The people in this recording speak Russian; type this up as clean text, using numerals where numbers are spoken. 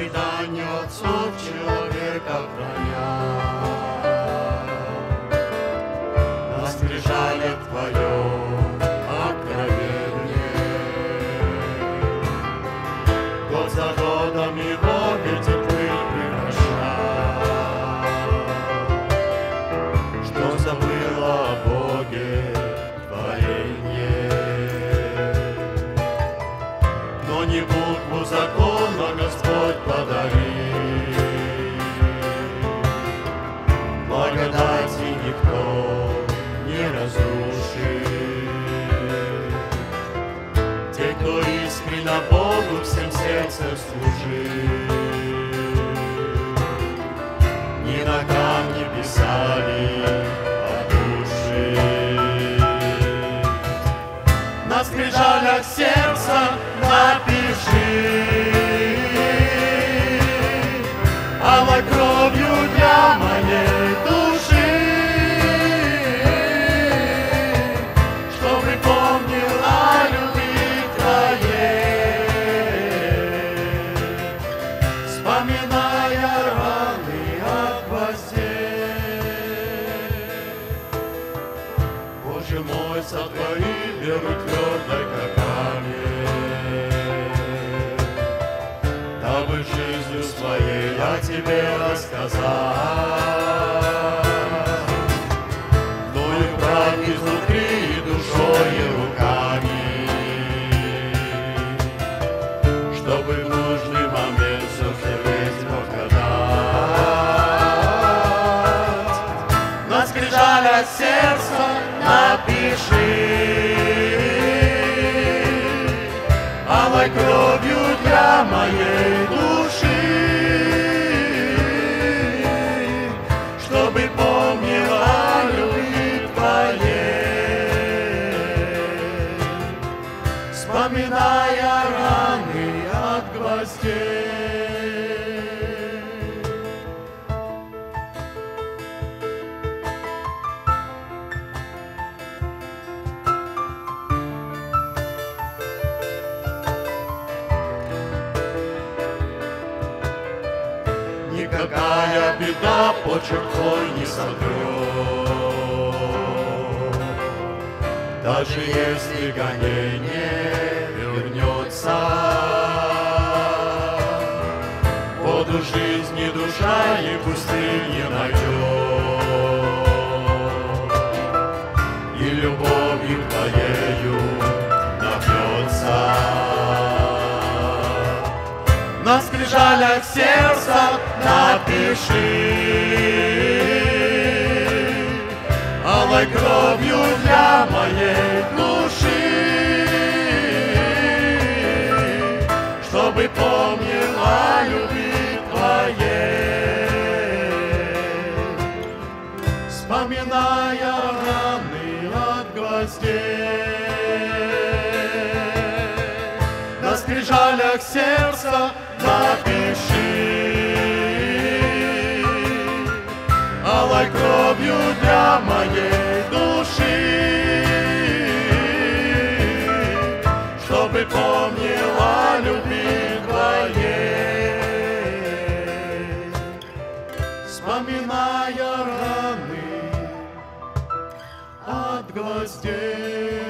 преданию отцов человека храня. На скрижалях Твоем откровенье, год за годом его ветер пыль превращает. Что забыла о Боге творенье, но не букву закона Господь подарил. Благодати никто не разрушит. Те, кто искренне Богу всем сердцем служит, ни на камне писали о душе. На скрижалях сердца напиши, алой кровью для моей души, чтобы помнил о любви Твоей, вспоминая раны от гвоздей. Боже мой, сотвори веру твердой, как камень, дабы жизнью своей о Тебе рассказать, но и брать изнутри и душой и руками, чтобы в нужный момент все весь мог отдать. На скрижалях сердца напиши, алой кровью для моей души, чтобы помнил о любви Твоей, вспоминая раны от гвоздей. Никакая беда почерк Твой не сотрет, даже если гонение вернется. Воду жизни душа и пустыни найдет, и любовью Твоею напьется. На скрижалях сердца напиши, алой кровью для моей души, чтобы помнил о любви Твоей, вспоминая раны от гвоздей. На скрижалях сердца напиши, алой кровью для моей души, чтобы помнил о любви Твоей, вспоминая раны от гвоздей.